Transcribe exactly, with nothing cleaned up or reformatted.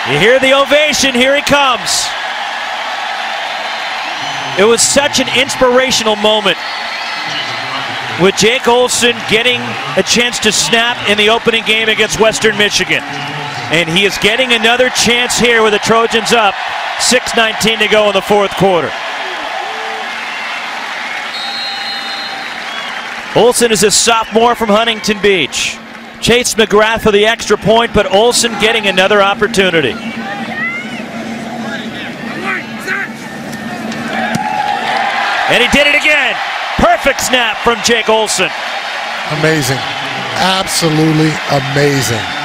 You hear the ovation, here he comes. It was such an inspirational moment with Jake Olson getting a chance to snap in the opening game against Western Michigan. And he is getting another chance here with the Trojans up. six nineteen to go in the fourth quarter. Olson is a sophomore from Huntington Beach. Chase McGrath for the extra point, but Olson getting another opportunity. And he did it again. Perfect snap from Jake Olson. Amazing. Absolutely amazing.